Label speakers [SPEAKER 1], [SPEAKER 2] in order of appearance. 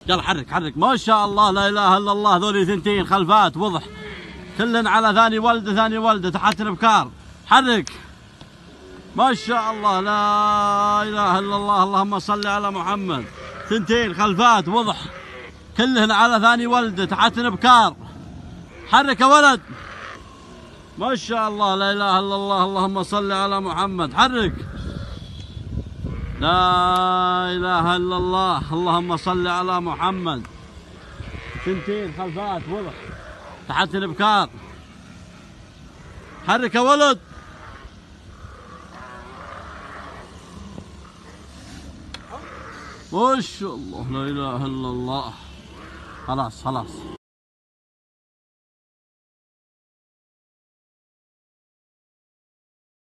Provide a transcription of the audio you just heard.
[SPEAKER 1] يلا حرك حرك. ما شاء الله لا اله الا الله. ذولي ثنتين خلفات وضح، كلن على ثاني ولده ثاني ولده تحت الابكار. حرك. ما شاء الله لا اله الا الله. اللهم صل على محمد. ثنتين خلفات وضح، كلهن على ثاني ولده تحت الابكار. حرك يا ولد. ما شاء الله لا اله الا الله. اللهم صل على محمد. حرك. لا اله الا الله. اللهم صل على محمد. ثنتين خلفات وضح تحت الابكار. حرك يا ولد. ما شاء الله لا اله الا الله. خلاص خلاص.